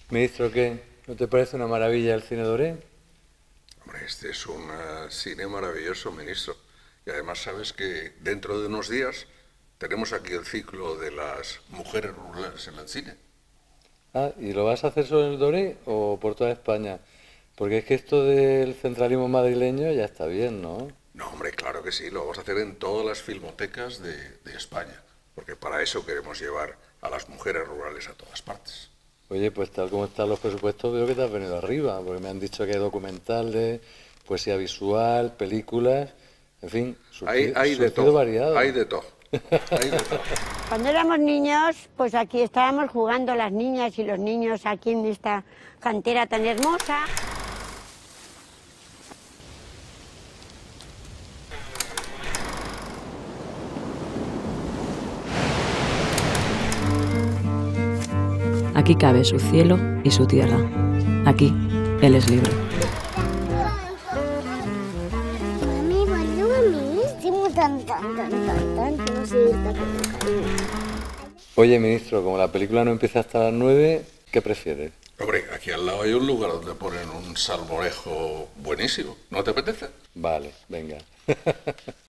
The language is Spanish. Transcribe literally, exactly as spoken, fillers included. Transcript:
Ministro, ¿qué? ¿No te parece una maravilla el cine Doré? Hombre, este es un uh, cine maravilloso, ministro. Y además sabes que dentro de unos días tenemos aquí el ciclo de las mujeres rurales en el cine. Ah, ¿y lo vas a hacer solo en el Doré o por toda España? Porque es que esto del centralismo madrileño ya está bien, ¿no? No, hombre, claro que sí, lo vamos a hacer en todas las filmotecas de, de España, porque para eso queremos llevar a las mujeres rurales a todas partes. Oye, pues tal como están los presupuestos veo que te has venido arriba, porque me han dicho que hay documentales, poesía visual, películas, en fin, Hay, surtido, hay de surtido todo, variado. hay de todo, hay de todo. Cuando éramos niños, pues aquí estábamos jugando las niñas y los niños aquí en esta cantera tan hermosa. Aquí cabe su cielo y su tierra. Aquí, él es libre. Oye, ministro, como la película no empieza hasta las nueve, ¿qué prefieres? Hombre, aquí al lado hay un lugar donde ponen un salmorejo buenísimo. ¿No te apetece? Vale, venga.